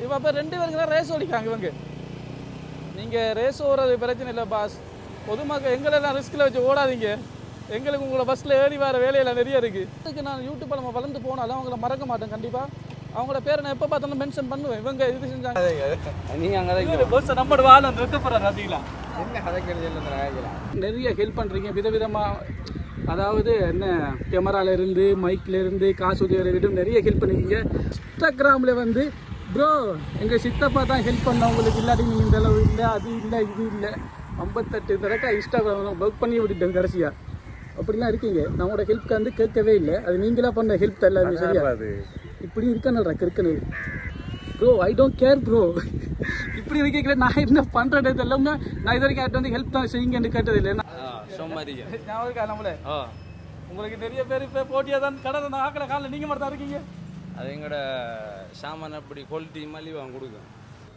இப்போ அப்போ 2 பேருக்கு தான் ரேஸ் ஓடிக்காங்க இவங்க. நீங்கள் ரேஸ் ஓடுறது பிரச்சனை இல்லை பாஸ். பொதுமக்கள் எங்களெல்லாம் ரிஸ்கில் வச்சு ஓடாதீங்க. எங்களுக்கு உங்களோட பஸ்ஸில் ஏறி வர வேலையெல்லாம் நிறைய இருக்குது. அதுக்கு நான் யூடியூப்பில் நம்ம வளர்ந்து போனாலும் அவங்கள மறக்க மாட்டேன். கண்டிப்பாக அவங்களோட பேரை நான் எப்போ பார்த்தாலும் மென்ஷன் பண்ணுவேன். இவங்க இது செஞ்சாங்க. நீங்கள் அங்கே பஸ் நம்மளோட வாழ் வந்து வைக்கப்படுறாரு. பார்த்தீங்களா நிறைய ஹெல்ப் பண்ணுறீங்க விதவிதமாக. அதாவது என்ன கேமராலேருந்து மைக்லேருந்து காசு உதவியிடம் நிறைய ஹெல்ப் பண்ணிருக்கீங்க. இன்ஸ்டாகிராமில் வந்து ப்ரோ எங்கள் சித்தப்பா தான் ஹெல்ப் பண்ண உங்களுக்கு இல்லாட்டி நீங்கள் இந்த அளவு இல்லை அது இல்லை இது இல்லை 58 தடவை இன்ஸ்டாகிராம் ஒர்க் பண்ணி விட்டுட்டேன் கடைசியாக. அப்படிலாம் இருக்கீங்க. நம்மளோட ஹெல்ப்க்கு வந்து கேட்கவே இல்லை. அது நீங்களாக பண்ண ஹெல்ப் எல்லாமே சரியா இப்படி இருக்கணும்டா கிறுக்கணும் bro. I don't care bro. இப்படி இருக்கீங்களே நான் என்ன பண்ணுறது எல்லாமே நான் இது வரைக்கும் வந்து ஹெல்ப் தான் செய்யுங்கன்னு கேட்டது இல்லை. நம்மளே உங்களுக்கு நிறைய பேர் இப்போ போட்டியாக தான் கடை நான் ஆக்கிற காலில் நீங்கள் மட்டும் தான் இருக்கீங்க. அது எங்களோட சாமான் அப்படி குவாலிட்டி மலிவு வாங்க கொடுக்கும்.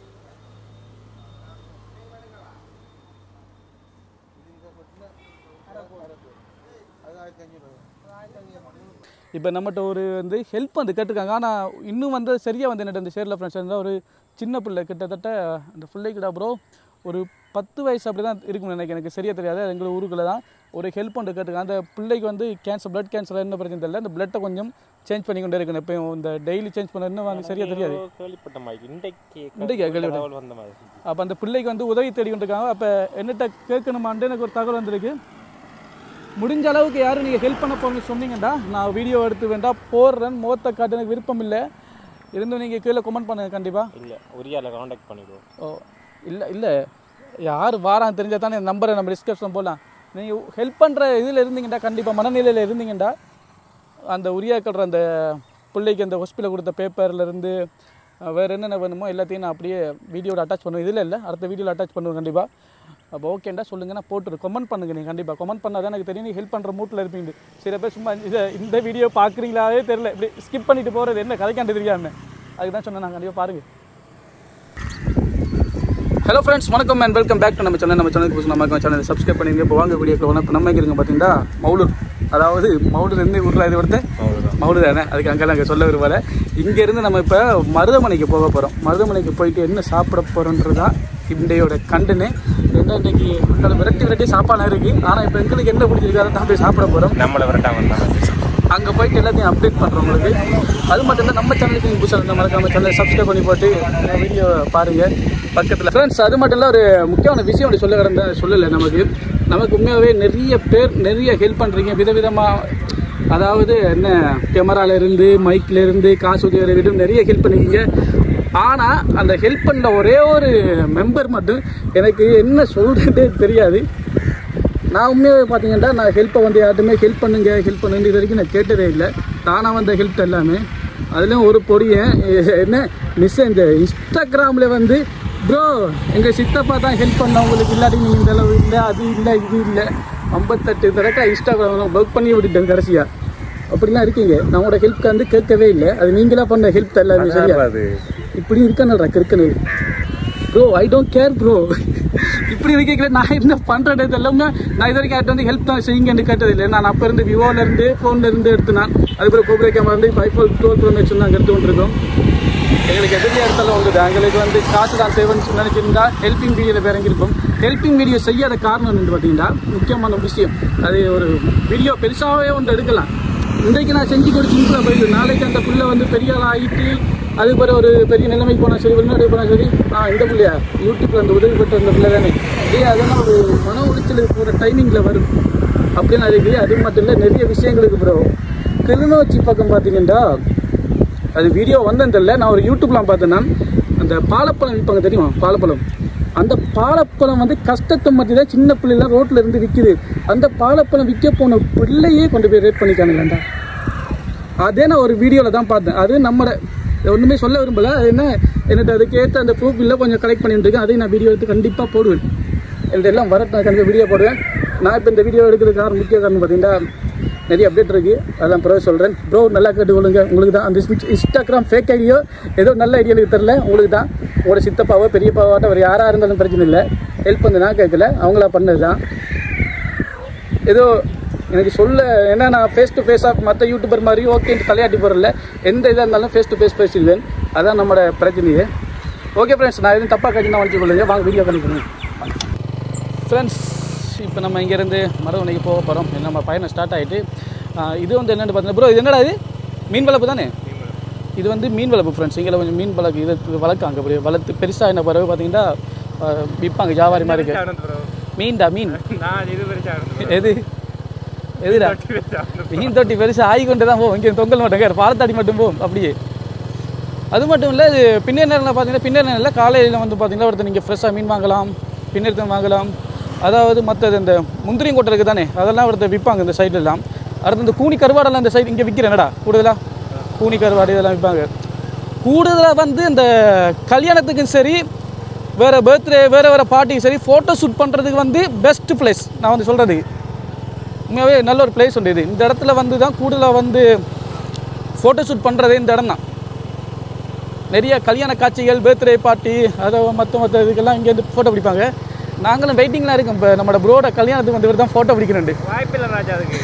இப்போ நம்மகிட்ட ஒரு வந்து ஹெல்ப் வந்து கேட்டிருக்காங்க. ஆனால் இன்னும் வந்து சரியாக வந்து என்னட்டு அந்த ஷேரில் ஃப்ரெண்ட்ஸ் இருந்தால் ஒரு சின்ன பிள்ளை கிட்டத்தட்ட அந்த பிள்ளைக்கிட்ட ப்ரோ ஒரு 10 வயசு அப்படி தான் இருக்குன்னு நினைக்கிறேன். எனக்கு சரியாக தெரியாது. எங்கள் ஊருக்குள்ளே தான் ஒரு ஹெல்ப் வந்து கேட்டிருக்காங்க. அந்த பிள்ளைக்கு வந்து கேன்சர் பிளட் கேன்சர் என்ன பிரச்சனை தெரியல. அந்த பிளட்டை கொஞ்சம் சேஞ்ச் பண்ணி கொண்டே இருக்கணும். இப்போ இந்த டெய்லி சேஞ்ச் பண்ண இன்னும் சரியாக தெரியாது. அப்போ அந்த பிள்ளைக்கு வந்து உதவி தேடி கொண்டிருக்காங்க. அப்போ என்னட்ட கேட்கணுமான்ட்டு எனக்கு ஒரு தகவல் வந்திருக்கு. முடிஞ்ச அளவுக்கு யாரும் நீங்கள் ஹெல்ப் பண்ண போகிறீங்கன்னு சொன்னீங்கடா நான் வீடியோ எடுத்து வேண்டாம் போடுறேன். முகத்தை காட்ட எனக்கு விருப்பம் இல்லை. இருந்தும் நீங்கள் கீழே கமெண்ட் பண்ணுங்கள் கண்டிப்பாக. இல்லை ஒரியாவில் காண்டாக்ட் பண்ணிடுவோம். ஓ இல்லை யார் வாரான்னு தெரிஞ்சால் தானே நம்பரை நம்ம டிஸ்கஷன் போடலாம். நீங்கள் ஹெல்ப் பண்ணுற இதில் இருந்தீங்கடா கண்டிப்பாக மனநிலையில் இருந்தீங்கடா அந்த உரியாக்கள் அந்த பிள்ளைக்கு அந்த ஹாஸ்பிட்டலில் கொடுத்த பேப்பர்லேருந்து வேறு என்னென்ன வேணுமோ எல்லாத்தையும் நான் அப்படியே வீடியோவில் அட்டாச் பண்ணுவேன். இதில் இல்லை அடுத்த வீடியோவில் அட்டாச் பண்ணுவேன் கண்டிப்பாக. அப்போ ஓகேண்டா சொல்லுங்கள் நான் போட்டுரு கமெண்ட் பண்ணுங்கள். நீங்கள் கண்டிப்பாக கமெண்ட் பண்ணால் தான் எனக்கு தெரியும் நீங்கள் ஹெல்ப் பண்ணுற மூட்டில் இருப்பீங்க. சில பேர் சும்மா இந்த வீடியோ பார்க்குறீங்களாவே தெரியல இப்படி ஸ்கிப் பண்ணிட்டு போகிறது என்ன கதைக்காண்டு தெரியாமல் அதுக்கு தான் சொன்னேன். நான் கண்டிப்பாக பாருங்கள். ஹலோ ஃப்ரெண்ட்ஸ் வணக்கம் அண்ட் வெல்கம் பேக் டு நம்ம சேனல். நம்ம சேனலுக்கு புதுசு நம்ம சேனல் சப்ஸ்கிரைப் பண்ணிங்க. இப்போ வாங்க வீடியோக்கு இப்போ நம்ம இருங்க பார்த்தீங்கன்னா மவுலூர். அதாவது மவுலூர் இருந்து ஊரில் இது ஒருத்தர் மவுலூர் தானே அதுக்கு அங்கே நாங்கள் சொல்ல விரும்பலை. இங்கேருந்து நம்ம இப்போ மருதமனைக்கு போக போகிறோம். மருதமனைக்கு போயிட்டு என்ன சாப்பிட போகிறோன்றது தான் இன்றையோட கண்டனு. என்ன இன்றைக்கி விரட்டி சாப்பாடு இருக்குது. ஆனால் இப்போ எங்களுக்கு என்ன பிடிச்சிருக்கு அதை தான் போய் சாப்பிட போகிறோம். நம்மளை விரட்டாங்க அங்கே போயிட்டு எல்லாத்தையும் அப்டேட் பண்ணுறோம் உங்களுக்கு. அது மட்டும் இல்லை நம்ம சேனலுக்கு நீங்கள் புதுசாக இருந்தால் மறக்காம சேனலை சப்ஸ்கிரைப் பண்ணி போட்டு வீடியோ பாருங்கள் பக்கத்தில். ஃப்ரெண்ட்ஸ் அது மட்டும் இல்லை ஒரு முக்கியமான விஷயம் அப்படி சொல்லலை. நமக்கு உண்மையாகவே நிறைய பேர் நிறைய ஹெல்ப் பண்ணுறீங்க விதவிதமாக. அதாவது என்ன கேமராலேருந்து மைக்லேருந்து காசு உதவியிடம் நிறைய ஹெல்ப் பண்ணிருக்கீங்க. ஆனால் அந்த ஹெல்ப் பண்ண ஒரே ஒரு மெம்பர் மட்டும் எனக்கு என்ன சொல்கிறதே தெரியாது. நான் உண்மையாகவே பார்த்தீங்கன்னா நான் ஹெல்ப்பை வந்து யார்ட்டுமே ஹெல்ப் பண்ணுங்க இது வரைக்கும் நான் கேட்டதே இல்லை. தானாக வந்த ஹெல்ப் எல்லாமே. அதுலேயும் ஒரு பொடியன் என்ன மிஸ் இந்த இன்ஸ்டாகிராமில் வந்து ப்ரோ எங்கள் சித்தப்பா தான் ஹெல்ப் பண்ண உங்களுக்கு இல்லாட்டி நீங்கள் இந்த அளவு இல்லை அது இல்லை இது இல்லை 58 தடவை இன்ஸ்டாகிராம் ஒர்க் பண்ணி விட்டுட்டேன் கடைசியாக. அப்படிலாம் இருக்கீங்க. நம்மளோட ஹெல்ப்க்கு வந்து கேட்கவே இல்லை. அது நீங்களாக பண்ண ஹெல்ப் எல்லாமே சரியா இப்படி இருக்கணும்டா கிறுக்கணும் bro. I don't care bro. இப்படி இருக்கீங்களே நான் என்ன பண்ணுறது எல்லாமே நான் இது வரைக்கும் வந்து ஹெல்ப் தான் செய்யுங்கன்னு கேட்டது இல்லை. நான் அப்போ இருந்து விவோலேருந்து ஃபோன்லேருந்து எடுத்துனான். அதுக்கப்புறம் கோப்ரோ கேமரா வந்து 5 12 Pro Max நாங்கள் எடுத்து கொண்டிருக்கோம். எங்களுக்கு எதிரியாக எடுத்தாலும் வந்துட்டு எங்களுக்கு வந்து காசு தான் தேவைன்னு நினச்சிருந்தா ஹெல்பிங் வீடியோவில் வேற எங்கிருக்கும். ஹெல்பிங் வீடியோ செய்யாத காரணம் என்னன்னு பார்த்தீங்கன்னா முக்கியமான விஷயம். அது ஒரு வீடியோ பெருசாகவே ஒன்று எடுக்கலாம். இன்றைக்கு நான் செஞ்சு கொடுத்து போயிடுது. நாளைக்கு அந்த பிள்ளை வந்து பெரிய ஆள் ஆகிட்டு அதுக்கு பிறகு ஒரு பெரிய நிலைமைக்கு போனால் சரி வெளிநாடு போனால் சரி இந்த பிள்ளையா யூடியூப்பில் அந்த உதவி பெற்ற அந்த பிள்ளை தானே அதெல்லாம் ஒரு மன உளைச்சலுக்கு போகிற டைமிங்கில் வரும் அப்படின்னு இருக்குது. அது மட்டும் இல்லை நிறைய விஷயங்களுக்கு பிறகு கிளிநொச்சி பக்கம் பார்த்தீங்கன்னா அது வீடியோ வந்ததில்லை. நான் ஒரு யூடியூப்லாம் பார்த்தேன்னா அந்த பாலப்பழம் விற்பாங்க தெரியுமா பாலப்பழம். அந்த பாலப்பழம் வந்து கஷ்டத்தை மத்தி தான் சின்ன பிள்ளைலாம் ரோட்டில் இருந்து விற்கிது. அந்த பாலப்பழம் விற்க போன பிள்ளையே கொண்டு போய் ரேட் பண்ணிக்கானுங்களாண்டா. அதே நான் ஒரு வீடியோவில் தான் பார்த்தேன். அது நம்மளோட ஒன்றுமே சொல்ல விரும்பலை. அது என்னட்டு அதுக்கேற்ற அந்த ப்ரூஃப் இல்லை கொஞ்சம் கலெக்ட் பண்ணிட்டு இருக்கேன். அதையும் நான் வீடியோ எடுத்து கண்டிப்பாக போடுவேன். என்கிட்ட எல்லாம் வரட்டு கண்டிப்பாக வீடியோ போடுவேன். நான் இப்போ இந்த வீடியோ எடுக்கிறது காரணம் முக்கிய காரணம் பார்த்தீங்கன்னா நிறைய அப்டேட் இருக்குது. அதெல்லாம் பிறகு சொல்கிறேன். ப்ரோ நல்லா கேட்டுக்கொள்ளுங்க. உங்களுக்கு தான் அந்த இன்ஸ்டாகிராம் ஃபேக் ஐடியோ ஏதோ நல்ல ஐடியா எனக்கு தெரில. உங்களுக்கு தான் உங்களோட சித்தப்பாவோ பெரியப்பாவாட்ட அவர் யாராக இருந்தாலும் பிரச்சனை இல்லை. ஹெல்ப் வந்து நான் கேட்கல அவங்களா பண்ணது தான். ஏதோ எனக்கு சொல்ல ஏன்னா நான் ஃபேஸ் டு ஃபேஸாக மற்ற யூடியூபர் மாதிரி ஓகேன்ட்டு தலையாட்டி போகிறல எந்த இதாக இருந்தாலும் ஃபேஸ் டு ஃபேஸ் பேசிடுவேன். அதான் நம்மளோட பிரச்சனையே. ஓகே ஃப்ரெண்ட்ஸ், நான் எதுவும் தப்பாக கட்சி தான் வச்சு கொள்ளுங்க. வாங்க வீடியோ பண்ணிக்கோங்க ஃப்ரெண்ட்ஸ். இப்போ நம்ம இங்கேருந்து மருதமலைக்கு போக போகிறோம். நம்ம பயணம் ஸ்டார்ட் ஆகிட்டு இது வந்து என்னென்னு பார்த்தீங்கன்னா ப்ரோ, இது என்னடா இது மீன் வளர்ப்பு தானே? இது வந்து மீன் வளர்ப்பு ஃப்ரெண்ட்ஸ். இங்கே கொஞ்சம் மீன் வளர்க்கு இது வளர்க்காங்க. அப்படி வளர்த்து பெருசாக என்ன பிறகு பார்த்தீங்கன்னா விற்பாங்க வியாபாரி மாதிரி இருக்கு. மீன்டா மீன் எது எதுடா மீன் தொட்டி பெருசாக ஆகி கொண்டு தான் போகும். இங்கே தொங்கல் மட்டும் பாலத்தாடி மட்டும் போகும் அப்படியே. அது மட்டும் இல்லை, இது பின்னர் நேரில் பார்த்தீங்கன்னா பின்னர் நேரில் காலையில் வந்து பார்த்தீங்கன்னா ஒருத்தர் நீங்கள் ஃப்ரெஷ்ஷாக மீன் வாங்கலாம், பின்னர்த்தம் வாங்கலாம். அதாவது மற்றது இந்த முந்திரியும் கொட்டை இருக்குது தானே, அதெல்லாம் ஒருத்தர் விற்பாங்க இந்த சைட்லாம். அடுத்து இந்த கூனி கருவாடெல்லாம் இந்த சைடு இங்கே விற்கிறேன்டா கூடுதலாக. கூனி கருவாடு இதெல்லாம் விற்பாங்க கூடுதலாக. வந்து இந்த கல்யாணத்துக்கும் சரி, வேறு பர்த்டே வேறு பார்ட்டிக்கும் சரி, ஃபோட்டோ ஷூட் பண்ணுறதுக்கு வந்து பெஸ்ட் பிளேஸ். நான் வந்து சொல்கிறது உண்மையாகவே நல்ல ஒரு பிளேஸ் உண்டு. இது இந்த இடத்துல வந்து தான் கூடுதலாக வந்து ஃபோட்டோ ஷூட் பண்ணுறதே இந்த இடம் தான். நிறைய கல்யாண காட்சிகள், பர்த்டே பார்ட்டி, அதை மற்ற இதுக்கெல்லாம் இங்கேருந்து ஃபோட்டோ பிடிப்பாங்க. நாங்களும் வெயிட்டிங்லாம் இருக்கோம். இப்போ நம்மளோட ப்ரோட கல்யாணத்துக்கு வந்து தான் ஃபோட்டோ பிடிக்கிறேன். வாய்ப்பில்லை ராஜா அதுக்கு.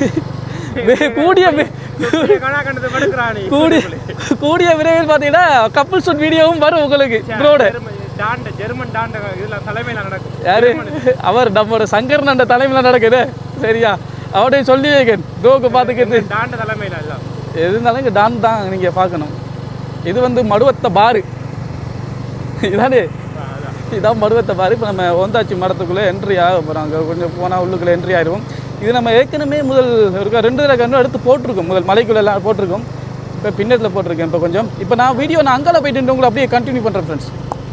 கூடிய விரைவில் பார்த்தீங்கன்னா கப்புள் ஷூட் வீடியோவும் வரும் உங்களுக்கு ப்ரோட. ஜெர்மன் தலைமையில் நடக்கும். யாரு அவர்? நம்மளோட சங்கர் நண்ட தலைமையில் நடக்குது. சரியா? அவடையும் சொல்லி வைக்கேன் ப்ரோக்கு பார்த்துக்கிறது. தலைமையில் இல்லை எது இருந்தாலும் இங்கே டான் தான் நீங்கள் பார்க்கணும். இது வந்து மடுவத்த பாரு இதானே, இதான் மடுவத்த பாரு. இப்போ நம்ம ஒந்தாச்சி மரத்துக்குள்ளே என்ட்ரி ஆக போகிறாங்க. கொஞ்சம் போனால் உள்ளுக்குள்ளே என்ட்ரி ஆகிடுவோம். இது நம்ம ஏற்கனவே முதல் இருக்க 2 தடவை கண்ணு எடுத்து போட்டிருக்கோம். முதல் மலைக்குள்ளெல்லாம் போட்டிருக்கோம். இப்போ பின்னத்தில் போட்டிருக்கேன். இப்போ கொஞ்சம் இப்போ நான் வீடியோ நான் அங்கால போயிட்டு உங்களை அப்படியே கண்டினியூ பண்ணுறேன் ஃப்ரெண்ட்ஸ்.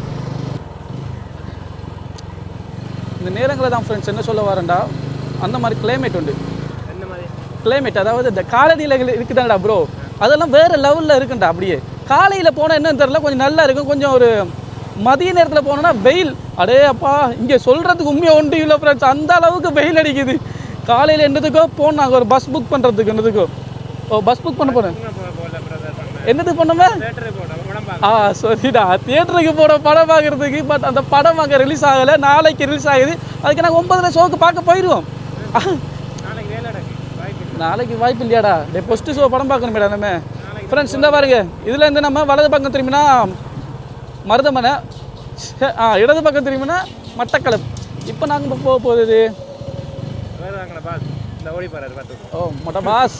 இந்த நேரங்களில் தான் ஃப்ரெண்ட்ஸ் என்ன சொல்ல வரேன்டா, அந்த மாதிரி கிளைமேட் உண்டு. கிளைமேட் அதாவது இந்த காலநிலைகள் இருக்குதாங்கடா ப்ரோ, அதெல்லாம் வேறு லெவலில் இருக்குண்டா. அப்படியே காலையில் போனால் என்னன்னு தெரியல, கொஞ்சம் நல்லா இருக்கும். கொஞ்சம் ஒரு மதிய நேரத்தில் போனோன்னா வெயில், அடே அப்பா இங்கே சொல்கிறதுக்கு உண்மையாக ஒன்று இல்லை ஃப்ரெண்ட்ஸ். அந்த அளவுக்கு வெயில் அடிக்குது. காலையில் என்னதுக்கோ போனாங்க ஒரு பஸ் புக் பண்ணுறதுக்கு. என்னதுக்கோ பஸ் புக் பண்ண போகிறேன். என்னதுக்கு பண்ணோமே? சரிடா, தியேட்டருக்கு போகிற படம் பார்க்குறதுக்கு. பட் அந்த படம் அங்கே ரிலீஸ் ஆகலை, நாளைக்கு ரிலீஸ் ஆகுது. அதுக்கு நாங்கள் 9 ஷோக்கு பார்க்க போயிடுவோம். நாளைக்கு வாய்ப்பு இல்லையாடா? ஃபஸ்ட்டு ஷோ படம் பார்க்கணுமேடா நம்ம ஃப்ரெண்ட்ஸ். இந்த பாருங்க, இதில் இருந்து நம்ம வலது பக்கம் திரும்பினா மருதமனை, இடது பக்கம் திரும்பினா மட்டக்களப்பு. இப்போ நாங்கள் போக போகுது ஓ மொட்டை பாஸ்.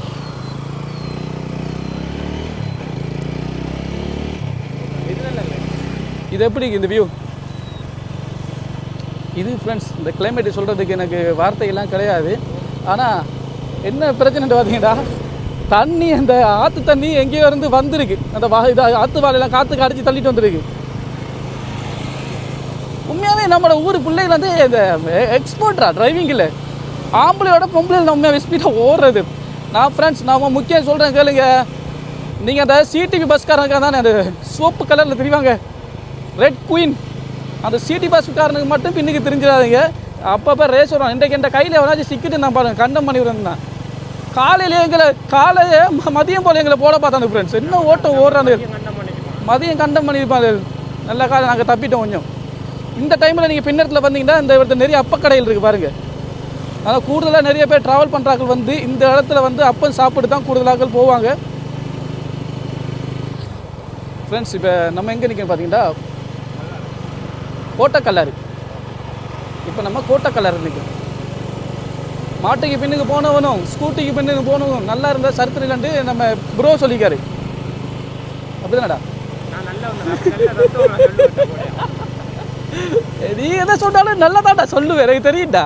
இது எப்படி இந்த வியூ? இது ஃப்ரெண்ட்ஸ் இந்த கிளைமேட்டு சொல்கிறதுக்கு எனக்கு வார்த்தைகள்லாம் கிடையாது. ஆனால் என்ன பிரச்சனை பார்த்தீங்கன்னா, தண்ணி அந்த ஆற்று தண்ணி எங்கேயோ இருந்து வந்திருக்கு. அந்த ஆற்று வாழையெல்லாம் காற்றுக்கு அடித்து தள்ளிட்டு வந்துருக்கு. உண்மையாகவே நம்மளோட ஊர் பிள்ளைகள் வந்து இந்த எக்ஸ்போர்ட்ரா டிரைவிங்கில். ஆம்பளையோட பொம்பளையில் உண்மையாக ஸ்பீடாக ஓடுறது. நான் ஃப்ரெண்ட்ஸ் நான் முக்கியம் சொல்கிறேன் கேளுங்க. நீங்கள் அந்த சிடிவி பஸ்காரங்க தானே அந்த சோப்பு கலரில் தெரிவாங்க, ரெட் குயின், அந்த சிடி பஸ்காரனுக்கு மட்டும் பின்னுக்கு தெரிஞ்சிடாதீங்க. அப்பப்போ ரேஸ் வரும். இன்றைக்கு என் கையில் எவனாச்சும் சிக்கிட்டு நான் பாருங்கள், கண்டம் பண்ணி விடுறேன். காலையில் எங்களை மதியம் போல் எங்களை போட பார்த்தாங்க ஃப்ரெண்ட்ஸ். என்ன ஓட்டம் ஓடுறாங்க, மதியம் கண்டம் பண்ணியிருப்பாங்க. நல்ல காலம் நாங்கள் தப்பிட்டோம் கொஞ்சம். இந்த டைமில் நீங்கள் பின்னத்தில் வந்தீங்கன்னா இந்த இடத்துல நிறைய அப்பக்கடையில் இருக்குது பாருங்கள். அதனால் கூடுதலாக நிறைய பேர் ட்ராவல் பண்ணுறாங்க வந்து இந்த இடத்துல வந்து அப்பம் சாப்பிட்டு தான் கூடுதலாக போவாங்க ஃப்ரெண்ட்ஸ். இப்போ நம்ம எங்கே நிற்கணும் பார்த்தீங்கன்னா கோட்டக்கல்லாறு. இப்போ நம்ம கோட்டக்கல்லாறு நிற்கும். மாட்டுக்கு பின்னுக்கு போனவனும் ஸ்கூட்டிக்கு பின்னுக்கு போனவனும் நல்லா இருந்தால் சரித்திரலான்ட்டு நம்ம ப்ரோ சொல்லிக்காரு. அப்படிதானடா? நீ எதை சொன்னாலும் நல்லதாடா சொல்லுவேன், எனக்கு தெரியும்டா.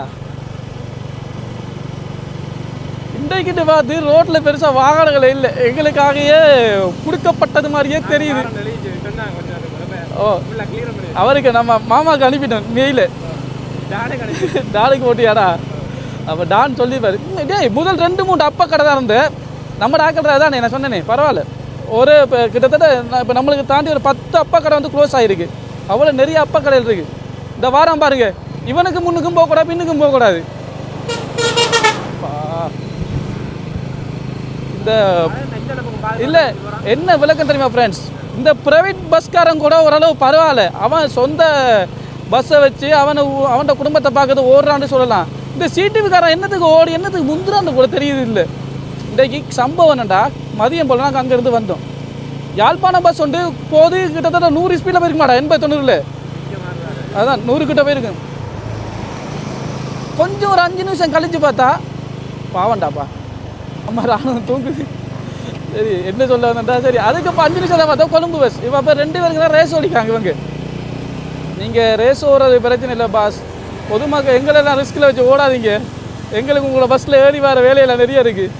இன்றைக்கிட்டு பார்த்து ரோட்டில் பெருசாக வாகனங்கள் இல்லை, எங்களுக்காகவே கொடுக்கப்பட்டது மாதிரியே தெரியுது. ஓ அவருக்கு நம்ம மாமாவுக்கு அனுப்பிட்டோம் மெயிலு. டானுக்கு போட்டியாடா? அப்போ டான் சொல்லிப்பாரு. டேய் முதல் 2-3 அப்பா கடை தான் இருந்து நம்ம டாக்கடை தானே நான் சொன்னேனே, பரவாயில்ல. ஒரு இப்போ கிட்டத்தட்ட இப்போ நம்மளுக்கு தாண்டி ஒரு 10 அப்பா கடை வந்து க்ளோஸ் ஆகிருக்கு. அவ்வளோ நிறைய அப்பா கடையில் இருக்குது. இந்த வாரம் பாருங்க, இவனுக்கு முன்னுக்கும் போகக்கூடாது, பின்னுக்கும் போகக்கூடாது. இந்த இல்லை என்ன விளக்கம் தெரியுமா ஃப்ரெண்ட்ஸ்? இந்த ப்ரைவேட் பஸ்காரன் கூட ஓரளவு பரவாயில்ல, அவன் சொந்த பஸ்ஸை வச்சு அவனோட குடும்பத்தை பார்க்கறது ஓடுறான்னு சொல்லலாம். இந்த சிடிவிக்காரன் என்னத்துக்கு ஓடி என்னத்துக்கு முந்துறான்னு கூட தெரியுது இல்லை. இன்றைக்கு சம்பவம் என்னண்டா, மதியம் போல் நாங்கள் அங்கேருந்து வந்தோம். யாழ்ப்பாணம் பஸ் வந்து போது கிட்டத்தட்ட 100 ஸ்பீடில் போயிருக்க மாட்டா 80-90. அதான் 100 கிட்ட போயிருக்கு. கொஞ்சம் ஒரு 5 நிமிஷம் கழிச்சு பார்த்தா பாவண்டாப்பா அம்மா ராணுவம் தூங்குது. சரி என்ன சொல்ல வந்தா சரி அதுக்கு இப்போ 5 நிமிஷம் தான் பார்த்தா கொழும்பு பஸ். இப்போ அப்போ 2 பேருக்கு தான் ரேஸ் ஓடிக்காங்க இவங்க. நீங்கள் ரேஸ் ஓடுறது பிரச்சனை இல்லை பாஸ், பொதுமக்கள் எங்களெல்லாம் ரிஸ்கில் வச்சு ஓடாதீங்க. எங்களுக்கு உங்களை பஸ்ஸில் ஏறி வர வேலையெல்லாம் நிறைய இருக்குது.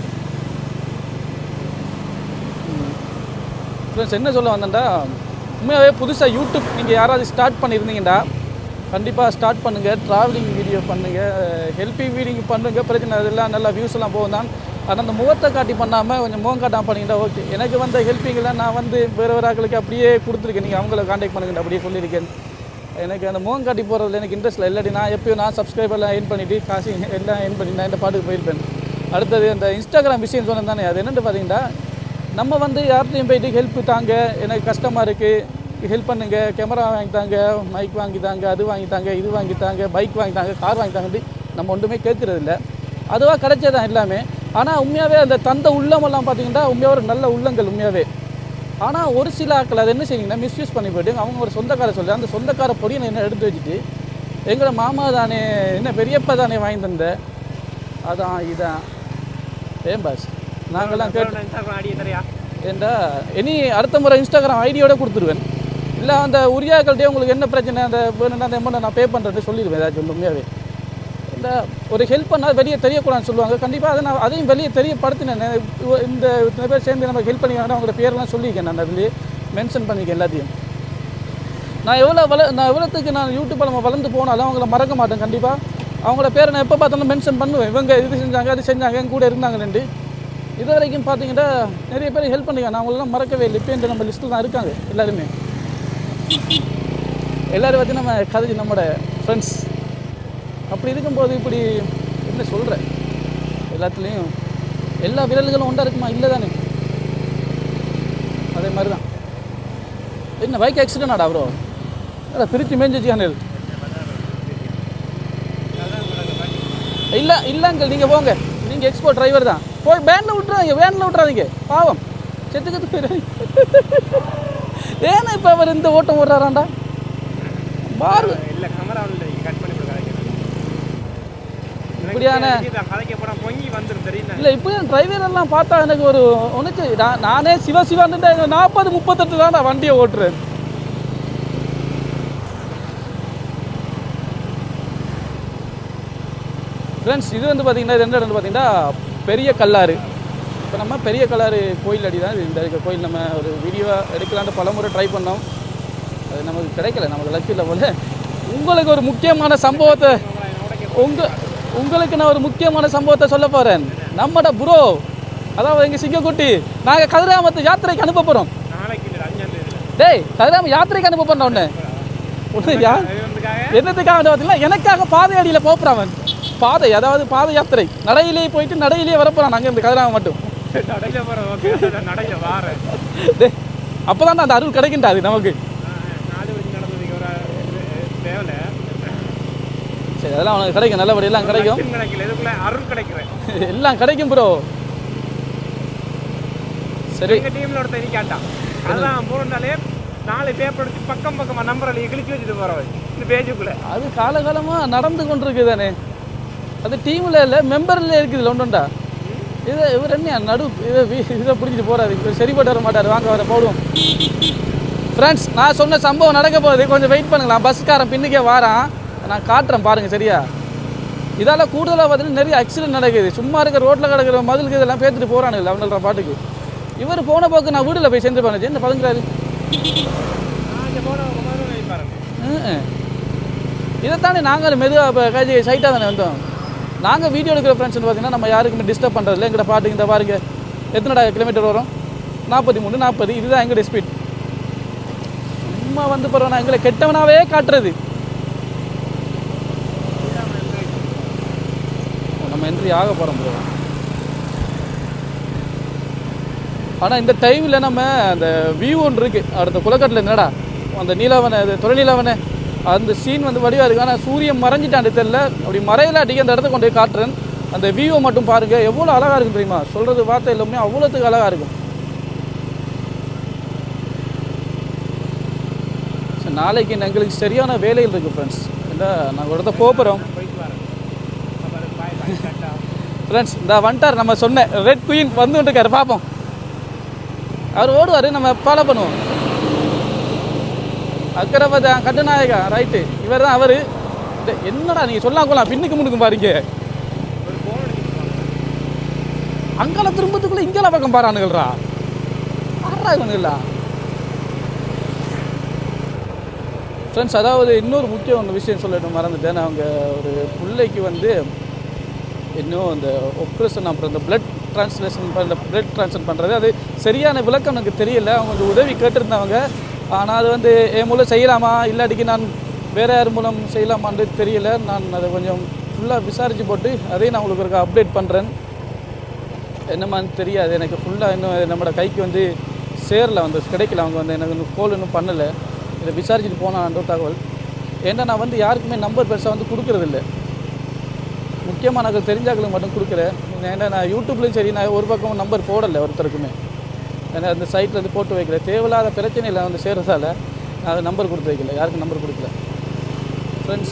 ஃப்ரெண்ட்ஸ் என்ன சொல்ல வந்தேன்டா, உண்மையாகவே புதுசாக யூடியூப் நீங்கள் யாராவது ஸ்டார்ட் பண்ணியிருந்தீங்கடா கண்டிப்பாக ஸ்டார்ட் பண்ணுங்கள். ட்ராவலிங் வீடியோ பண்ணுங்கள், ஹெல்ப்பிங் வீடியோ பண்ணுங்கள், பிரச்சனை அதெல்லாம் நல்லா வியூஸ் எல்லாம் போகும் தான். ஆனால் அந்த முகத்தை காட்டி பண்ணாமல் கொஞ்சம் முகம் காட்டாமல் பண்ணிக்கிட்டா ஓகே. எனக்கு வந்த ஹெல்ப்பிங்கெல்லாம் நான் வந்து வேறு ஆட்களுக்கு அப்படியே கொடுத்துருக்கேன். நீங்கள் அவங்கள காண்டாக்ட் பண்ணுங்க அப்படியே சொல்லியிருக்கேன். எனக்கு அந்த முகம் காட்டி போகிறதுல எனக்கு இன்ட்ரெஸ்ட் இல்லை. இல்லாட்டி நான் எப்போயும் நான் சப்ஸ்கிரைபர்லாம் என் பண்ணிவிட்டு காசு எல்லாம் என் பண்ணி நான் இந்த பாட்டுக்கு போயிருப்பேன். அடுத்தது அந்த இன்ஸ்டாகிராம் விஷயம் சொன்னது தானே, அது என்னென்னு பார்த்தீங்கன்னா நம்ம வந்து யார்கிட்டையும் போயிட்டு ஹெல்ப் தாங்க, எனக்கு கஷ்டமாக இருக்குது ஹெல்ப் பண்ணுங்கள், கேமரா வாங்கித்தாங்க, மைக் வாங்கித்தாங்க, அது வாங்கித்தாங்க, இது வாங்கித்தாங்க, பைக் வாங்கித்தாங்க, கார் வாங்கித்தாங்கன்னு நம்ம ஒன்றுமே கேட்குறது இல்லை. அதுவாக கிடைச்சதான் எல்லாமே. ஆனால் உண்மையாகவே அந்த தந்த உள்ளமெல்லாம் பார்த்தீங்கன்னா உண்மையாக ஒரு நல்ல உள்ளங்கள் உண்மையாகவே. ஆனால் ஒரு சில ஆட்கள் அதை என்ன செய்வீங்கன்னா மிஸ்யூஸ் பண்ணி போய்ட்டு அவங்க ஒரு சொந்தக்கார சொல்லி அந்த சொந்தக்கார பொடியை என்ன எடுத்து வச்சுட்டு எங்களை மாமா தானே என்ன பெரியப்பா தானே வாங்கி தந்த அதான் இதான் ஏன் பாஸ் நாங்கள்லாம் கேட்டு ஏண்டா இனி அடுத்த முறை இன்ஸ்டாகிராம் ஐடியோட கொடுத்துருவேன். இல்லை அந்த உரியாக்கள்கிட்டே உங்களுக்கு என்ன பிரச்சனை அந்த வேணுன்னா அந்த அமௌண்ட்டை நான் பே பண்ணுறேன்னு சொல்லிடுவேன். ஏதாச்சும் உண்மையாகவே இந்த ஒரு ஹெல்ப் பண்ணால் வெளியே தெரியக்கூடாதுன்னு சொல்லுவாங்க. கண்டிப்பாக அதை நான் அதையும் வெளியே தெரியப்படுத்தினேன். இந்த இத்தனை பேர் சேர்ந்து நம்ம ஹெல்ப் பண்ணிக்காங்கன்னா அவங்களோட பேரெல்லாம் சொல்லியிருக்கேன். நான் அதுலேயே மென்ஷன் பண்ணியிருக்கேன் எல்லாத்தையும். நான் எவ்வளோத்துக்கு நான் யூடியூப்பில் நம்ம வளர்ந்து போனாலும் அவங்கள மறக்க மாட்டேன். கண்டிப்பாக அவங்களோட பேரை நான் எப்போ பார்த்தாலும் மென்ஷன் பண்ணுவேன். இவங்க இது செஞ்சாங்க அது செஞ்சாங்க என் கூட இருந்தாங்கன்னு. இது வரைக்கும் பார்த்தீங்கன்னா நிறைய பேர் ஹெல்ப் பண்ணிக்காங்க. நான் அவங்களெல்லாம் மறக்கவே இல்லை. இப்போ நம்ம லிஸ்ட்டில் தான் இருக்காங்க எல்லாருமே. எல்லோரும் பற்றி நம்ம கதை நம்மளோட ஃப்ரெண்ட்ஸ். அப்படி இருக்கும்போது இப்படி என்ன சொல்கிறேன், எல்லாத்துலேயும் எல்லா விரல்களும் ஒன்றா இருக்குமா இல்லை தானே? அதே மாதிரி தான். என்ன பைக் ஆக்சிடென்ட் ஆடா ப்ரோ? திருச்சி மேஞ்சிச்சியானு இல்லை இல்லைங்க. நீங்கள் போங்க, நீங்கள் எக்ஸ்போர்ட் டிரைவர் தான். போய் வேனில் விட்டுறாதீங்க பாவம் செத்துக்கத்து போயிடாதீங்க. ஏன்னா இப்போ அவர் இந்த ஓட்டம் ஓடுறாராண்டா பாரு இப்படியான இல்லை இப்படி டிரைவர் எல்லாம் பார்த்தா எனக்கு ஒரு ஒன்றுச்சு. நானே சிவான்னு 40-38 தான் நான் வண்டியை ஓட்டுறேன். ஃப்ரெண்ட்ஸ் இது வந்து பார்த்தீங்கன்னா இது என்ன இடம்னு பார்த்தீங்கன்னா பெரிய கல்லாறு. இப்போ நம்ம பெரிய கல்லாறு கோயில் அடி தான் இந்த இருக்க கோயில். நம்ம ஒரு வீடியோ எடுக்கலான்ட்டு பலமுறை ட்ரை பண்ணோம், அது நமக்கு கிடைக்கல, நமக்கு லக்கு இல்லை போல. உங்களுக்கு ஒரு முக்கியமான சம்பவத்தை உங்களுக்கு நான் ஒரு முக்கியமான சம்பவத்தை சொல்ல போகிறேன். நம்மட ப்ரோ அதாவது எங்கள் சிங்கக்குட்டி நாங்கள் கதிராமத்து யாத்திரைக்கு அனுப்ப போகிறோம். டேய் கதிராம யாத்திரைக்கு அனுப்ப போகிறோம். ஒன்று என்னத்துக்காக பார்த்தீங்கன்னா எனக்காக பாதை அடியில் போகிறான். பாதை அதாவது பாத யாத்திரை நடையிலேயே போயிட்டு நடையிலேயே வரப்போகிறான். நாங்கள் இந்த கதிராம மட்டும் அப்போ தான் அந்த அருள் கிடைக்கின்றாது நமக்கு. சரி அதெல்லாம் அவனுக்கு கிடைக்கும், நல்லபடி எல்லாம் கிடைக்கும், எல்லாம் கிடைக்கும் ப்ரோ. சரி டீம்ல ஒருத்தர் இருக்காண்டான் அதான் போறதாலே 4 பேப்பர் எடுத்து பக்கம் நம்பரை கிழிச்சு வச்சுட்டு போறவன் இந்த பேஜுக்குள்ள. அது காலகாலமாக நடந்து கொண்டிருக்கு தானே. அது டீமில் இல்லை மெம்பரில் இருக்குது ஒன்றுண்டா. இவர் என்ன நடு இதை பிடிச்சிட்டு போகிறாரு, சரிப்பட்டு வர மாட்டார். வாங்க வர போடுவோம். ஃப்ரெண்ட்ஸ் நான் சொன்ன சம்பவம் நடக்க போகுது, கொஞ்சம் வெயிட் பண்ணுங்களா. பஸ்காரன் பின்னுக்கே வாரான், நான் காட்டுறேன் பாருங்கள் சரியா. இதால் கூடுதலாக பார்த்தீங்கன்னா நிறைய ஆக்சிடென்ட் நடக்குது. சும்மா இருக்க ரோட்டில் கிடக்கிற மதிலுக்கு இதெல்லாம் பேத்துட்டு போகிறானுங்க அவங்கள பாட்டுக்கு. இவர் போன போக்கு நான் வீட்டில் போய் சேர்ந்து பாருங்க என்ன பதுங்கிறாரு. இதைத்தானே நாங்கள் மெதுவாக இப்போ கஜி சைட்டாக தானே வந்தோம். நாங்கள் வீடியோ எடுக்கிற ஃப்ரெண்ட்ஸ்னு பார்த்தீங்கன்னா நம்ம யாருக்குமே டிஸ்டர்ப் பண்ணுறதில்ல. எங்கள்கிட்ட பாட்டுக்கு இந்த பாருங்க எத்தனை கிலோமீட்டர் வரும், 43 40 இதுதான் எங்களுடைய ஸ்பீட். சும்மா வந்து போகிறோம் நான் எங்களை கெட்டவனாகவே காட்டுறது. நம்ம என்ட்ரி ஆக போகிறோம் ப்ரோ. ஆனால் இந்த டைமில் நம்ம அந்த வியூ ஒன்று இருக்குது அடுத்த குளக்கட்டில் என்னடா அந்த நீலாவனை அது துறை நீலாவனை அந்த சீன் வந்து வடிவாக இருக்குது. ஆனால் சூரியன் மறைஞ்சிட்டான் தெரியல, அப்படி மறையிலாட்டிக்கு அந்த இடத்த கொண்டு போய் காட்டுறேன். அந்த வியூவை மட்டும் பாருங்கள் எவ்வளோ அழகாக இருக்கும் தெரியுமா. சொல்கிறது வார்த்தை எல்லாமே அவ்வளோத்துக்கு அழகாக இருக்கும். நாளைக்கு எங்களுக்கு சரியான வேலைகள் இருக்குது ஃப்ரெண்ட்ஸ். இல்லை நாங்கள் ஒரு இடத்த போகிறோம் ஃப்ரெண்ட்ஸ். இந்த வந்துட்டார் நம்ம சொன்ன ரெட் குயின் வந்துட்டுருக்காரு, பார்ப்போம். அவர் ஓடுவார், நம்ம ஃபாலோ பண்ணுவோம். அக்கரபதி கட்டுநாயகா ரைட்டு, இவர் தான் அவர். என்னடா நீங்கள் சொல்லாங்கலாம் பின்னுக்கு முன்னுக்கும் பாருங்க. அங்கெல்லாம் திரும்பத்துக்குள்ளே இங்கெல்லாம் பக்கம் பாரானுங்கள்ரா. ஆறா இவனுங்களா ஃப்ரெண்ட்ஸ். அதாவது இன்னொரு முக்கிய விஷயம் சொல்லணும் மறந்துட்டேன். அவங்க ஒரு பிள்ளைக்கு வந்து இன்னும் இந்த ஆப்ரேஷன், அப்புறம் இந்த பிளட் ட்ரான்ஸ்லேஷன், இந்த பிளட் ட்ரான்ஸ்ஃபர் பண்ணுறது அது சரியான விளக்கம் எனக்கு தெரியல. அவங்க கொஞ்சம் உதவி கேட்டிருந்தாங்க. ஆனால் அது வந்து என் மூலம் செய்யலாமா இல்லாட்டிக்கு நான் வேறு யார் மூலம் செய்யலாமான்னு தெரியல. நான் அதை கொஞ்சம் ஃபுல்லாக விசாரித்து போட்டு அதையும் நான் உங்களுக்கு ஒரு அப்டேட் பண்ணுறேன். என்னமான்னு தெரியாது எனக்கு. ஃபுல்லாக இன்னும் நம்மளோட கைக்கு வந்து சேரில் வந்து கிடைக்கல. அவங்க வந்து எனக்கு இன்னும் கோல் இன்னும் பண்ணலை. இதை விசாரிச்சுட்டு போனான்ற தகவல். ஏன்னா நான் வந்து யாருக்குமே நம்பர் பெருசாக வந்து கொடுக்குறதில்ல. முக்கியமாக எனக்கு தெரிஞ்சாக்களுக்கு மட்டும் கொடுக்குறேன். ஏன்னா நான் யூடியூப்லேயும் சரி, நான் ஒரு பக்கம் நம்பர் போடலை ஒருத்தருக்குமே. ஏன்னா அந்த சைட்டில் வந்து போட்டு வைக்கல. தேவையில்லாத பிரச்சனையில் வந்து சேர்றதால நான் அதை நம்பர் கொடுத்து வைக்கல, யாருக்கும் நம்பர் கொடுக்கல ஃப்ரெண்ட்ஸ்.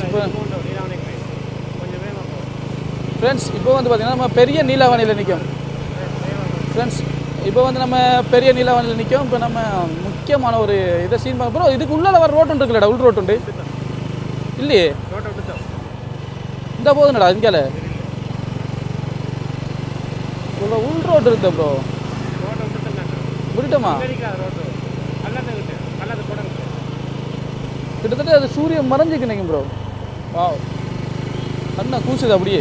இப்போ வந்து பார்த்திங்கன்னா நம்ம பெரிய நீலாவணியில் நிற்கும் ஃப்ரெண்ட்ஸ். இப்போ வந்து நம்ம பெரிய நீலாவணியில் நிற்கும். இப்போ நம்ம முக்கியமான ஒரு இதை சீன் பண்ண போகிறோம். இதுக்கு உள்ளே வர ரோட்டு இருக்குல்லடா, உள் ரோட்டு உண்டு இல்லையே? இந்த போதுங்கடா இங்கே இவ்வளோ உள் ரோடு இருந்த ப்ரோ. விட்டுட்டோமா? கிட்டத்தட்ட அது சூரியன் மறைஞ்சிக்கு நினைக்கும் ப்ரோ. வா அண்ணா கூசுது அப்படியே.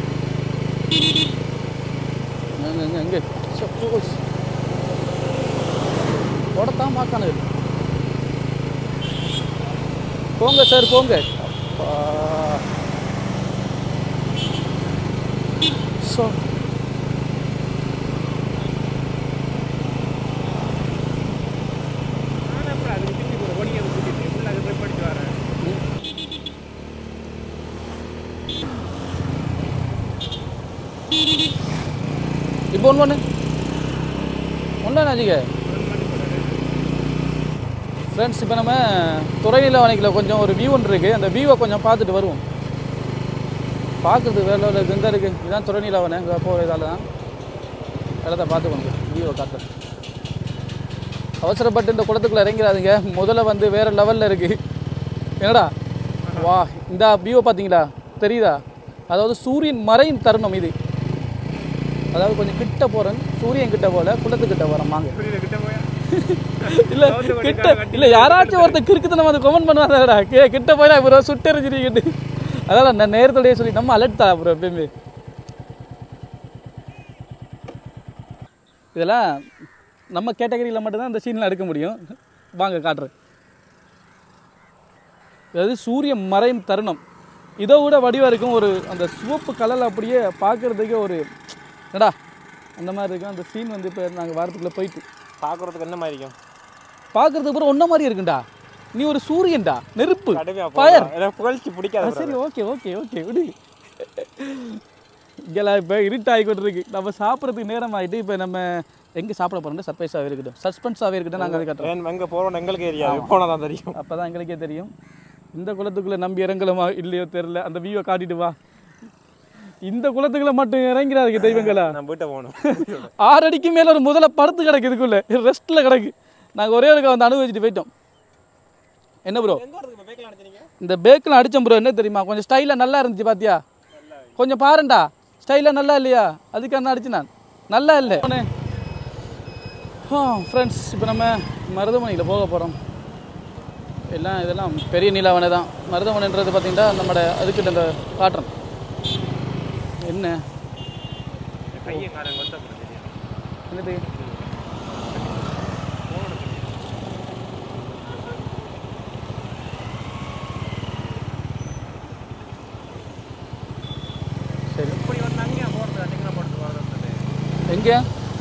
எங்கே ஓடத்தான் பார்க்கானு. போங்க சார் போங்க. ஸோ இப்போ ஒன்று ஒன்றாச்சுங்க ஃப்ரெண்ட்ஸ். இப்போ நம்ம துறைநிலவணிக்கில் கொஞ்சம் ஒரு வியூ ஒன்று இருக்குது. அந்த வியூவை கொஞ்சம் பார்த்துட்டு வருவோம். பார்க்குறது வேறு லெவலில் எங்கே இருக்குது. இதுதான் துறைநிலவனை. இங்கே போகிற இதால் தான் இடத்த பார்த்துக்கணும். வியூவை காட்டுறேன். அவசரப்பட்டு இந்த குளத்துக்குள்ளே இறங்கிறாதுங்க. முதல்ல வந்து வேறு லெவலில் இருக்குது. என்னடா வா, இந்த வியூவை பார்த்தீங்களா, தெரியுதா? அதாவது சூரியன் மறையும் தருணம் இது. அதாவது கொஞ்சம் கிட்ட போகிறேன், சூரியன் கிட்ட போல குளத்துக்கிட்ட போகிறேன். வாங்க இல்லை கிட்ட இல்லை, யாராச்சும் ஒருத்தர் கிறுக்குது நம்ம அதை கமெண்ட் பண்ணுவாங்கடா. கிட்ட போயிடா ப்ரோ சுட்டெறிஞ்சிருக்கிட்டு. அதான் நான் நேரத்தோடையே சொல்லி நம்ம அலர்ட் தான் ப்ரோ எப்பயுமே. இதெல்லாம் நம்ம கேட்டகரியில் மட்டும்தான் இந்த சீன்லாம் எடுக்க முடியும். வாங்க காட்டுறேன். அதாவது சூரியன் மறையும் தருணம் இதோ விட வடிவாக இருக்கும். ஒரு அந்த சிவப்பு கலரில் அப்படியே பார்க்குறதுக்கு ஒரு என்னடா அந்த மாதிரி இருக்கும். அந்த சீன் வந்து இப்போ நாங்கள் வாரத்துக்குள்ளே போயிட்டு பார்க்குறதுக்கு என்ன மாதிரி இருக்கும்? பார்க்குறதுக்கு அப்புறம் ஒன்றை மாதிரி இருக்குண்டா. நீ ஒரு சூரியன்டா, நெருப்பு, ஃபயர். புகழ்ச்சி பிடிக்காது. சரி ஓகே ஓகே ஓகே விடு. இங்கெல்லாம் இப்போ இருட்டாகிக்கிட்டு இருக்கு. நம்ம சாப்பிட்றதுக்கு நேரம் ஆகிட்டு. இப்போ நம்ம எங்கே சாப்பிட போகிறோம் சர்ப்ரைஸாகவே இருக்கட்டும், சஸ்பென்ஸாகவே இருக்கட்டும். நாங்கள் அதை கட்டுறோம். எங்கே போகிறோம் எங்களுக்கு தெரியாது, போனால் தான் தெரியும். அப்போ தான் எங்களுக்கே தெரியும். இந்த குளத்துக்குள்ளே நம்பி இறங்கலாமா இல்லையோ தெரில. அந்த வியூவை காட்டிட்டு வா. இந்த குளத்துக்குள்ள மட்டும் இறங்கிறாதுக்கு தெய்வங்களா. நான் போயிட்டு போகணும். 6 அடிக்கு மேலே ஒரு முதல்ல படுத்து கிடக்கு. இதுக்குள்ளே ரெஸ்ட்டில் கிடக்கு. நாங்கள் ஒரே ஒரு வந்து அனுபவிச்சுட்டு போயிட்டோம். என்ன ப்ரோ இந்த பேக்கெலாம் அடித்தோம் ப்ரோ. என்ன தெரியுமா, கொஞ்சம் ஸ்டைலாக நல்லா இருந்துச்சு. பார்த்தியா? கொஞ்சம் பாருண்டா, ஸ்டைலாக நல்லா இல்லையா? அதுக்கான அடிச்சு நான் நல்லா இல்லை. ஃப்ரெண்ட்ஸ் இப்போ நம்ம மருதமனையில் போக போகிறோம். இதெல்லாம் பெரிய நீலாவணை தான். மருதமனைன்றது பார்த்தீங்கன்னா நம்மளோட அதுக்கிட்ட இந்த காட்டுறோம். என்ன என்னது சரி இப்படி வந்தாங்க போகிறது எங்கே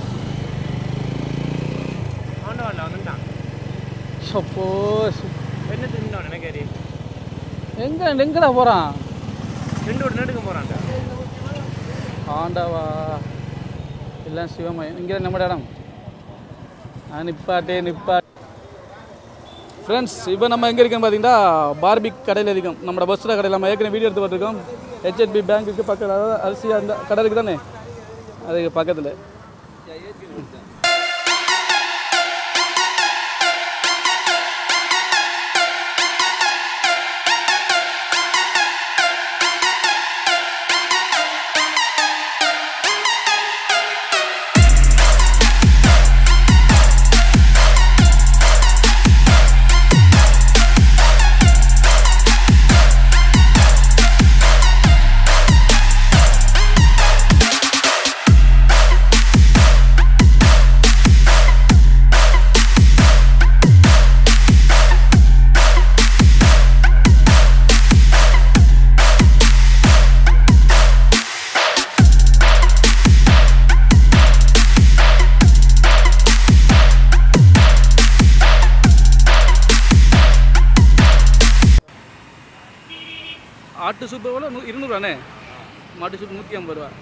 சப்போஸ் என்ன தெரிஞ்சான் நினைக்கிறீ எங்கடா போகிறான்? 2 நடுக்க போகிறான்டா. ஆண்டாவா எல்லாம் சிவமயம். இங்கே நம்ம இடம் நிப்பாட்டே ஃப்ரெண்ட்ஸ் இப்போ நம்ம எங்கே இருக்கோம்னு பார்த்தீங்கன்னா பார்பிக் கடையில் இருக்கோம். நம்ம பஸ்ஸில் கடையில் நம்ம ஏற்கனவே வீடியோ எடுத்து பார்த்துருக்கோம். HSB பேங்க்குக்கு பக்கத்தில், அதாவது அரிசி அந்த கடை இருக்குது தானே, அதுக்கு பக்கத்தில். ஆட்டு சூப்பு எவ்வளோ? 200 ரூபாண்ணே. மாட்டு சூப்பு 150 ரூபா.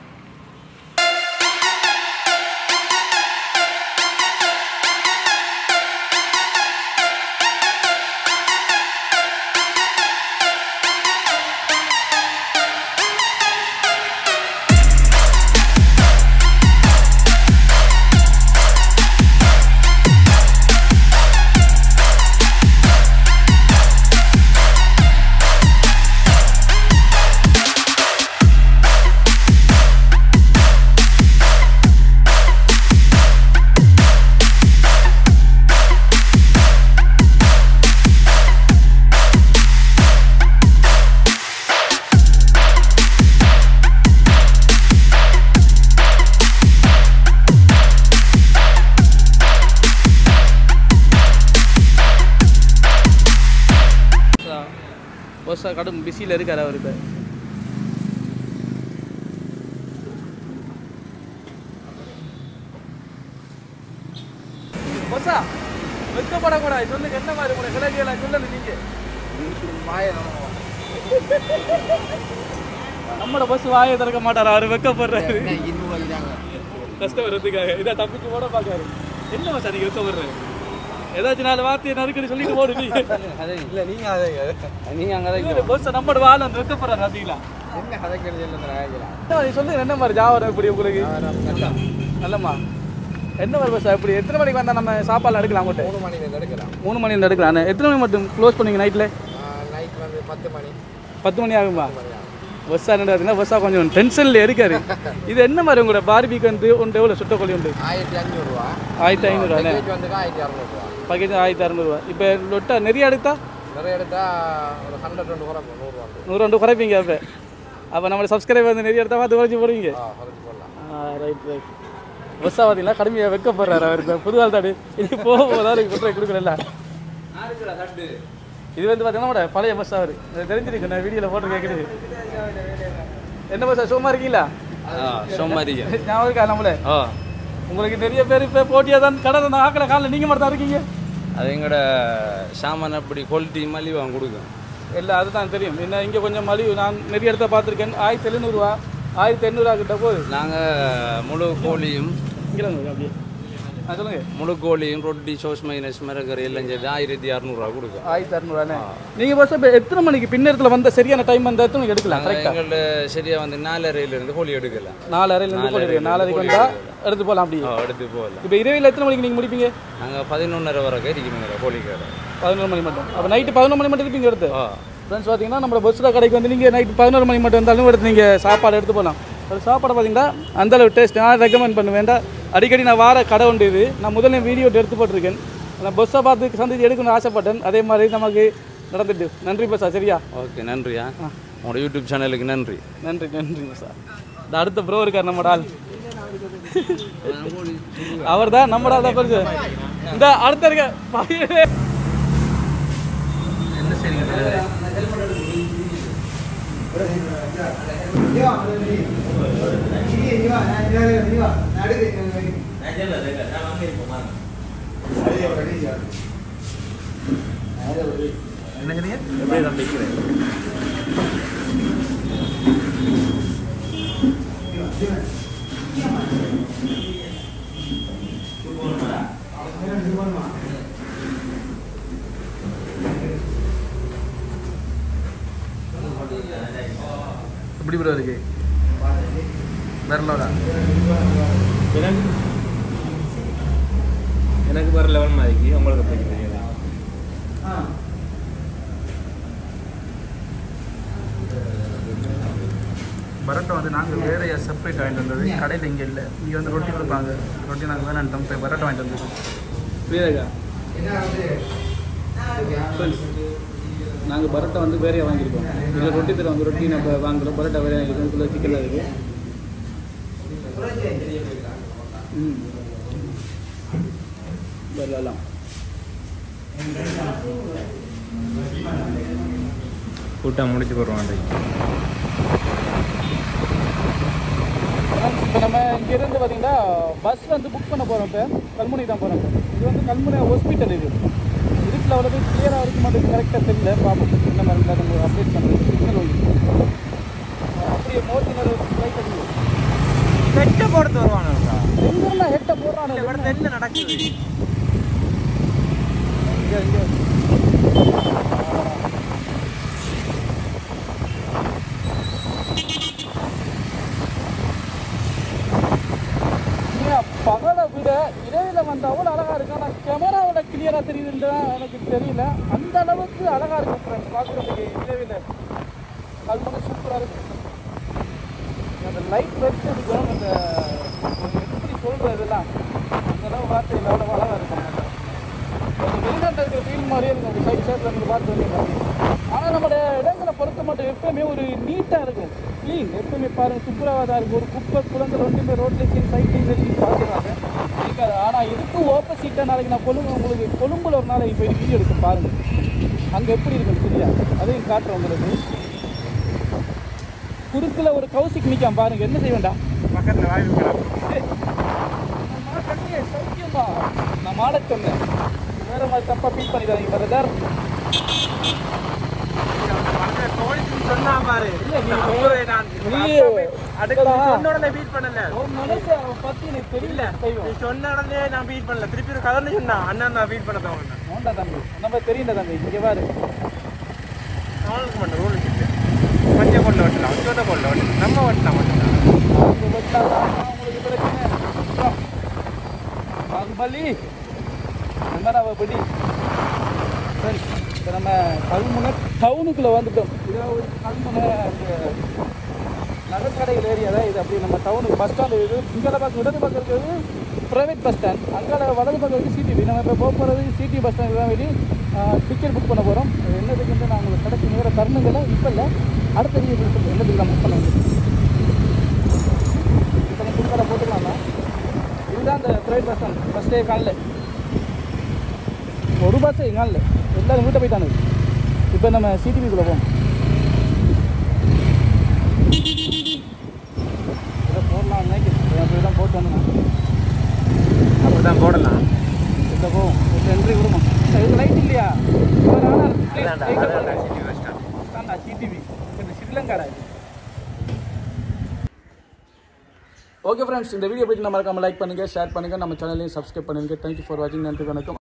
பஸ் கடும் பிஸியில் இருக்கார் அவர். இப்போ பஸ்ஸா வெக்கப்படக்கூடாது. சொல்லுங்க என்ன மாதிரி உங்களை கிளவியெல்லாம் சொல்லல. நீங்கள் நம்மளோட பஸ் வாயை திறக்க மாட்டார். அவர் வெக்கப்படுறாரு கஷ்டப்படுறதுக்காக. இதை தப்பிச்சு ஓட பார்க்காரு. என்ன பஸ்ஸா நீங்கள் வெக்கப்படுறாரு? ஏதாச்சும் 4 வார்த்தையை நறுக்கடி சொல்லிட்டு போடு. நீங்கள் அங்கே பஸ் நம்மளோட வாழ வந்து வெக்கப்படுறாரு. பார்த்தீங்களா சொல்லுங்க என்ன மாதிரி ஜாவரம் இப்படி உங்களுக்கு நல்லம்மா என்ன மாதிரி பஸ் இப்படி? எத்தனை மணிக்கு வந்தால் நம்ம சாப்பாடு எடுக்கலாம்? அங்கிட்ட 3 மணிலேருந்து எடுக்கலாம். 3 மணிலேருந்து எடுக்கலாம். எத்தனை மணி மட்டும் க்ளோஸ் பண்ணுவீங்க நைட்டில்? நைட் வந்து 10 மணி. 10 மணி ஆகுமா? பஸ்ஸாக ரெண்டாவது பஸ்ஸாக கொஞ்சம் டென்ஷனில் இருக்காரு. இது என்ன மாதிரி உங்களோட பார்பிக்கு வந்து ஒன்று எவ்வளோ சுட்டக்கொல்லி உண்டு? 1500 ரூபா. 1500 ரூபா. வந்து 1600 ரூபா. பக்கெட் 1600 ரூபா. இப்போ லொட்டா நிறைய எடுத்தா நிறைய எடுத்தா ஒரு 100 குறைப்போம். 100 ரூபா 100 குறைப்பீங்க. அப்போ நம்மளோட சப்ஸ்கிரைபர் வந்து நிறைய எடுத்தா பார்த்து குறைச்சி போடுவீங்க. குறைச்சி போடலாம். ரைட். பஸ்ஸாக பார்த்தீங்கன்னா கடுமையாக வெக்கப்படுறாரு அவர். இப்போ புதுவாள் தாடு இது போகும்போது குற்றம் கொடுக்கல. இது வந்து பார்த்தீங்கன்னா நம்மளோட பழைய பஸ் அவர் தெரிஞ்சிருக்கு. நான் வீடியோவில் போட்டு கேட்குறது. என்ன பஸ்ஸா சும்மா இருக்கீங்களா? ஞாபகம் இருக்கா நம்மளே? உங்களுக்கு நிறைய பேர் இப்போ போட்டியாக தான் கடை தான் ஆக்கலை காலில் நீங்கள் மட்டும் தான் இருக்கீங்க. அது எங்களோட சாமான் அப்படி குவாலிட்டி மலிவு வாங்க கொடுக்கும். இல்லை அதுதான் தெரியும். என்ன இங்கே கொஞ்சம் மலிவு நான் நிறைய இடத்த பார்த்துருக்கேன். 1700 ரூபா 1800 கிட்ட போகுது. நாங்கள் முழு கோழியும் இங்கே அப்படியே சொல்லுங்கள். முழு கோழியும் ரொட்டி சோஸ் மைனஸ் மிரகரி எல்லாம் சேர்த்து 1600 ரூபா கொடுக்கும். 1600 நீங்கள் பஸ் இப்போ எத்தனை மணிக்கு பின்னேரத்தில் வந்த சரியான டைம் வந்தால் எத்தனை மணிக்கு எடுக்கலாம்? எங்கள்கிட்ட சரியாக வந்து 4:30 கோழி எடுக்கலாம். 4:30 கோழி 4:30 வந்தால் எடுத்து போகலாம். அப்படியே எடுத்து போகலாம். இப்போ இரவில் எத்தனை மணிக்கு நீங்கள் முடிப்பீங்க? நாங்கள் 11:30 வரைக்கும் இருக்கீங்க கோழி கடை. 11 மணி மட்டும். அப்போ நைட்டு 11 மணி மட்டும் இருப்பீங்க எடுத்து? ஃப்ரெண்ட்ஸ் பார்த்தீங்கன்னா நம்ம பஸ்ஸில் கடைக்கு வந்து நீங்கள் நைட்டு 11 மணி மட்டும் இருந்தாலும் எடுத்து நீங்கள் சாப்பாடு எடுத்து போகலாம். ஒரு சாப்பாடை பார்த்தீங்கன்னா அந்தளவு டேஸ்ட் நான் ரெக்கமெண்ட் பண்ணுவேன். அடிக்கடி நான் வார கடை உண்டு. இது நான் முதல்ல வீடியோ எடுத்து போட்டிருக்கேன். நான் பஸ்ஸை பார்த்து சந்திச்சு எடுக்கணும்னு ஆசைப்பட்டேன். அதே மாதிரி நமக்கு நடந்துட்டு. நன்றி பஸ்ஸா. சரியா? ஓகே நன்றியா. உங்களோட யூடியூப் சேனலுக்கு நன்றி. நன்றி பஸ்ஸா. இந்த அடுத்த ப்ரோ இருக்கார் நம்மட ஆள். அவர் தான் நம்மட ஆள் தான் பெருசு. இந்த அடுத்த இருக்க என்ன செய்யுங்க? எப்படி ப்ரோ இருக்கு வேற லெவலா எனக்கு வேற லெவல் மாதிரி உங்களுக்கு எப்படி தெரியாது பரோட்டா வந்து நாங்கள் வேறு செப்பரேட் வாங்கிட்டு வந்தது கடையில் இங்கே இல்லை இங்கே வந்து ரொட்டி கொடுப்பாங்க ரொட்டி நாங்கள் வேணாம் போய் பரோட்டா வாங்கிட்டு வந்தது புரியுதாக்கா நாங்கள் பரோட்டா வந்து வேறையாக வாங்கியிருக்கோம் இதில் ரொட்டி தருவாங்க ரொட்டி நம்ம வாங்குகிறோம் பரோட்டா வேறையாக வாங்கியிருக்கோம் இதுக்குள்ள சிக்கன் இருக்குது வரலாம் கூட்டம் முடிச்சு போடுவோம் இப்போ நம்ம இங்கேருந்து பார்த்தீங்கன்னா பஸ் வந்து புக் பண்ண போகிறோம் இப்போ கல்முனை தான் போகிறோம் இது வந்து கல்முனை ஹாஸ்பிட்டல் இது இதுக்குள்ள அவ்வளோ கிளியராக இருக்க மாட்டேங்குது கரெக்டாக தெரியல பார்ப்போம் என்ன மாதிரி இருந்தால் நம்ம அப்டேட் பண்ணுறது சிக்னல் ஒன்று அப்படியே மோட்டினர் ஃப்ளைட் அடிக்குது ஹெட்டை போடுறது வருவானுங்களா எங்கெல்லாம் ஹெட்டை போடுறானு என்ன நடக்குது இங்கே பகலை விட இரவில் வந்து அவ்வளோ அழகாக இருக்கு ஆனால் கேமராவில் கிளியராக தெரியுதுன்னு எனக்கு தெரியல அந்த அளவுக்கு அழகாக இருக்கும் ஃப்ரெண்ட்ஸ் பார்க்குறதுக்கு இரவில் அது மட்டும் சூப்பராக இருக்கு அந்த லைட் வச்சு இருக்கும் அந்த எப்படி சொல்கிறதுலாம் அந்த அளவு வார்த்தையில் அவ்வளோ அழகாக இருக்கும் கொஞ்சம் வெளிநாட்டில் இருக்கிற ஃபீல் மாதிரியே இருக்கும் அந்த சைட் சைடில் நீங்கள் பார்த்து வந்தீங்க ஆனால் நம்மளோட இடங்களை பொறுத்த மட்டும் எப்பவுமே ஒரு நீட்டாக இருக்கும் க்ளீன் எப்பவுமே பாருங்கள் சூப்பராக தான் இருக்கும் ஒரு குப்பை குளங்கள் ஒன்றுமே ரோட்ல சரி சைட்லையும் சரி பார்க்குறாங்க இருக்காது ஆனால் இதுக்கும் ஆப்போசிட்டாக நாளைக்கு நான் உங்களுக்கு கொழும்புல ஒரு நாளைக்கு போய் வீடியோ எடுக்க பாருங்கள் அங்கே எப்படி இருக்குன்னு சரியா அதையும் காட்டுறேன் உங்களுக்கு குறுக்கில் ஒரு கௌசிக் நிற்காம பாருங்கள் என்ன செய்ய வேண்டாம் பக்கத்தில் வாய்ப்பு சத்தியமா நான் மாட சொன்னேன் வேறு மாதிரி தப்பாக ஃபீல் பண்ணிக்காதீங்க பிரதர் சொன்னா பாரு பத்தி எனக்கு தெரியல சொன்ன உடனே நான் பீட் பண்ணல திருப்பி ஒரு கதை சொன்னா அண்ணா நான் பீட் பண்ண தோணுங்க நோண்டா தம்பி நம்ம தெரியல தம்பி இங்கே பாரு அவனுக்கு மட்டும் ரூல் இருக்கு மஞ்சள் கொள்ள வெட்டலாம் சோத கொள்ள வெட்டலாம் நம்ம வெட்டலாம் மட்டும்தான் உங்களுக்கு பிரச்சனை பாகுபலி படி சரி இப்போ நம்ம கல்முனை டவுனுக்குள்ளே வந்துட்டோம் இதாவது கல்முனை நகைக்கடைகள் ஏரியா தான் இது அப்படி நம்ம டவுனுக்கு பஸ் ஸ்டாண்டு இருக்குது இங்கே பக்கம் இடது பக்கம் இருக்கிறது ப்ரைவேட் பஸ் ஸ்டாண்ட் அங்கே வலது பக்கம் இருக்குது சிடிவி நம்ம இப்போ போகிறது சிடி பஸ் ஸ்டாண்டுக்கு தான் வெளியே டிக்கெட் புக் பண்ண போகிறோம் என்னதுக்கு நான் உங்களுக்கு கிடைச்சி வேறு தருணங்களை இப்போ இல்லை அடுத்த வீடியோ என்னதுக்கு நான் புக் பண்ண முடியும் இப்போ நீங்கள் புக் போட்டுக்கலாமா இதுதான் அந்த ப்ரைவேட் பஸ் ஸ்டாண்ட் ஃபஸ்ட்டே காலையில் ஒரு பஸ் எங்கால எல்லாரும் வீட்டை போயிட்டானு இப்போ நம்ம சிடிவிக்குள்ளே போவோம் இதை போடலாம் நினைக்கிறேன் தான் போட்டு வந்தேன் அப்படிதான் போடலாம் இதை போவோம் என்ட்ரி விடுமா இது லைட் இல்லையா சிடிவி ஸ்ரீலங்காடா ஓகே ஃப்ரெண்ட்ஸ் இந்த வீடியோ போய்ட்டு நம்ம மறக்காம லைக் பண்ணுங்கள் ஷேர் பண்ணுங்கள் நம்ம சேனலையும் சப்ஸ்கிரைப் பண்ணுங்கள் தேங்க்யூ ஃபார் வாட்சிங் நன்றி வணக்கம்